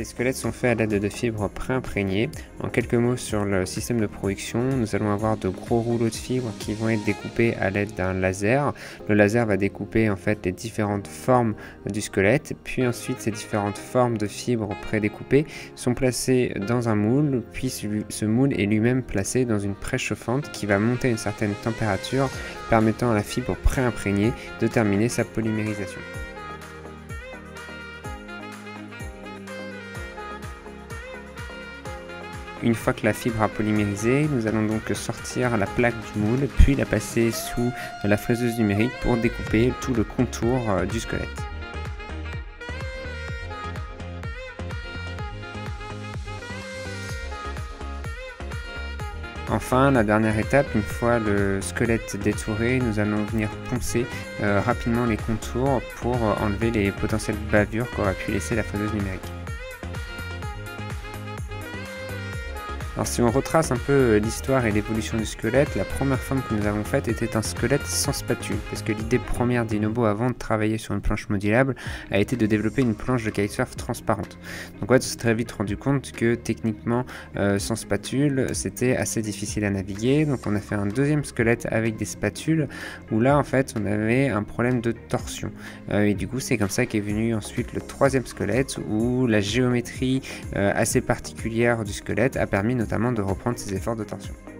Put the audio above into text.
Les squelettes sont faits à l'aide de fibres préimprégnées. En quelques mots sur le système de production, nous allons avoir de gros rouleaux de fibres qui vont être découpés à l'aide d'un laser. Le laser va découper en fait les différentes formes du squelette, puis ensuite ces différentes formes de fibres prédécoupées sont placées dans un moule, puis ce moule est lui-même placé dans une presse chauffante qui va monter à une certaine température, permettant à la fibre préimprégnée de terminer sa polymérisation. Une fois que la fibre a polymérisé, nous allons donc sortir la plaque du moule, puis la passer sous la fraiseuse numérique pour découper tout le contour du squelette. Enfin, la dernière étape, une fois le squelette détouré, nous allons venir poncer rapidement les contours pour enlever les potentielles bavures qu'aurait pu laisser la fraiseuse numérique. Alors si on retrace un peu l'histoire et l'évolution du squelette, la première forme que nous avons faite était un squelette sans spatule, parce que l'idée première d'Inobo avant de travailler sur une planche modulable a été de développer une planche de kitesurf transparente. Donc on s'est très vite rendu compte que techniquement sans spatule c'était assez difficile à naviguer, donc on a fait un deuxième squelette avec des spatules, où là en fait on avait un problème de torsion. Et du coup c'est comme ça qu'est venu ensuite le troisième squelette, où la géométrie assez particulière du squelette a permis notamment de reprendre ses efforts de torsion.